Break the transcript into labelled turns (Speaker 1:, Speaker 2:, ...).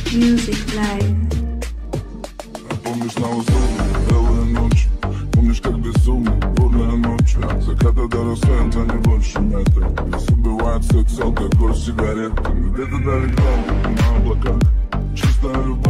Speaker 1: Music Live.
Speaker 2: Помнишь на лазуре, белые ночи, помнишь, как безумно, бурная ночь. От заката до рассвета не больше метра. Нас убивает секс, алкоголь, сигареты. Где-то далеко, на облаках, чистая любовь.